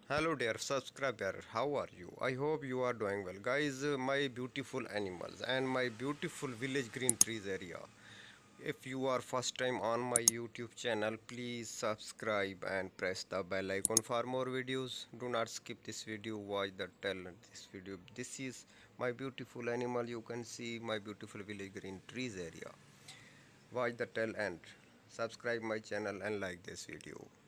Hello dear subscriber, how are you? I hope you are doing well. Guys, my beautiful animals and my beautiful village green trees area. If you are first time on my YouTube channel, please subscribe and press the bell icon for more videos. Do not skip this video, watch the tail of this video. This is my beautiful animal. You can see my beautiful village green trees area. Watch the tail end. Subscribe my channel and like this video.